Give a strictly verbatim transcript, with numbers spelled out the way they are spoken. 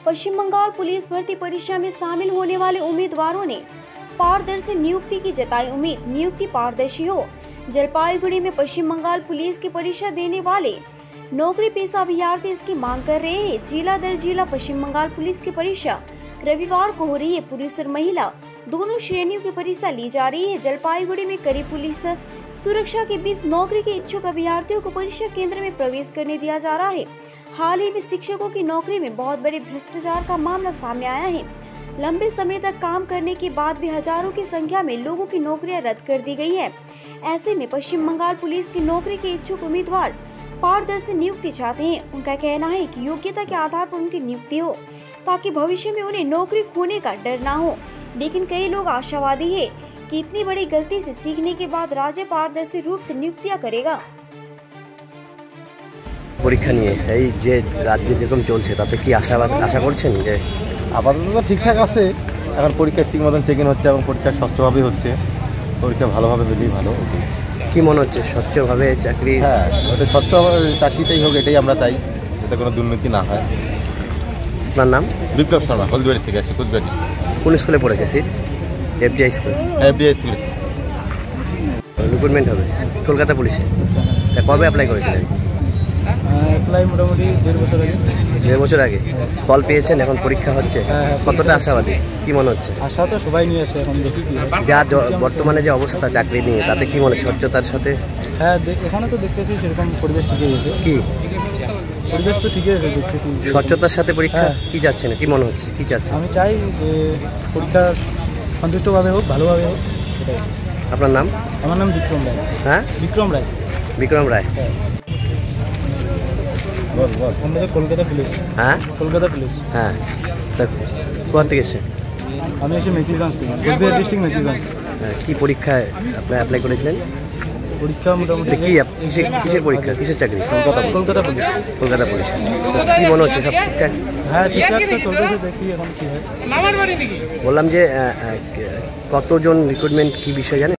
पश्चिम Bengal police भर्ती परीक्षा में शामिल होने वाले उम्मीदवारों ने पारदर्शी नियुक्ति की जताई उम्मीद। नियुक्ति पारदर्शी हो। जलपाईगुड़ी में पश्चिम बंगाल पुलिस की परीक्षा देने वाले नौकरी पेशा अभ्यर्थी इसकी मांग कर रहे हैं। जिला दर जिला पश्चिम बंगाल पुलिस की परीक्षा रविवार को हो रही है। पुरुष और महिला दोनों श्रेणियों की परीक्षा ली जा रही है। जलपाईगुड़ी में कड़ी पुलिस सुरक्षा के बीच नौकरी के इच्छुक अभ्यर्थियों को परीक्षा केंद्र में प्रवेश करने दिया जा रहा है। हाल ही में शिक्षकों की नौकरी में बहुत बड़े भ्रष्टाचार का मामला सामने आया है। लंबे समय तक काम करने के बाद भी हजारों की संख्या में लोगों की नौकरियां रद्द कर दी गई है। ऐसे में पश्चिम बंगाल पुलिस की नौकरी के इच्छुक उम्मीदवार पारदर्शी नियुक्ति चाहते हैं। उनका कहना है कि योग्यता के आधार पर उनकी नियुक्ति हो ताकि भविष्य में उन्हें नौकरी खोने का डर ना हो। लेकिन कई लोग आशावादी है कि इतनी बड़ी गलती से सीखने के बाद राज्य पारदर्शी रूप से नियुक्तियां करेगा। পরীক্ষা নিয়ে এই যে রাজ্যে যেরকম চলছে তাতে কি আশা আশা করছেন? যে আপাতত তো ঠিকঠাক আছে, এখন পরীক্ষা ঠিক মতন চেকিং হচ্ছে এবং পরীক্ষা স্বচ্ছভাবে হচ্ছে। পরীক্ষা ভালোভাবে হলেই ভালো। কি মনে হচ্ছে স্বচ্ছভাবে চাকরি? হ্যাঁ, ওটা স্বচ্ছ চাকরিটাই হোক, এটাই আমরা চাই, যাতে কোনো দুর্নীতি না হয়। আপনার নাম? বিপ্লব শর্মা, হলদিবাড়ি থেকে আসছি, কুচবিহার ডিস্ট্রিক্ট। কোন স্কুলে পড়েছে seat? FDI school. FDI school recruitment হবে কলকাতা পুলিশে। তা কবে অ্যাপ্লাই করেছিলেন? অ্যাপ্লাই মোটামুটি দেড় বছর আগে। দেড় বছর আগে কল পেয়েছেন, এখন পরীক্ষা হচ্ছে। কতটা আশাবাদী? কি মনে হচ্ছে? আশা তো সবাই নিয়ে আসে, এখন দেখি কি যা বর্তমানে যে অবস্থা চাকরি নিয়ে, তাতে কি মনে স্বচ্ছতার সাথে? হ্যাঁ, এখানে তো দেখতেছি সেরকম পরিবেশ ঠিকই আছে। কি পরিবেশ তো ঠিকই আছে দেখতেছি। স্বচ্ছতার সাথে পরীক্ষা কি যাচ্ছে না? কি মনে হচ্ছে কি যাচ্ছে? আমি চাই যে পরীক্ষা সন্তুষ্টভাবে হোক, ভালোভাবে হোক। আপনার নাম? আমার নাম বিক্রম রায়। হ্যাঁ, বিক্রম রায়। বিক্রম রায়। আমাদের কলকাতা পুলিশ। হ্যাঁ, কলকাতা পুলিশ। হ্যাঁ, কোথা থেকে এসে? আমি এসে মেকিলগঞ্জ থেকে, কোচবিহার ডিস্ট্রিক্ট মেকিলগঞ্জ। কি পরীক্ষায় আপনি অ্যাপ্লাই করেছিলেন? পরীক্ষা মোটামুটি কি কিসের কিসের পরীক্ষা, কিসের চাকরি? কলকাতা কলকাতা পুলিশ। কলকাতা পুলিশ। কি মনে হচ্ছে সব ঠিকঠাক? হ্যাঁ, ঠিকঠাক তো চলতেছে, দেখি এখন কি হয়। বললাম যে কতজন রিক্রুটমেন্ট কি বিষয় জানেন?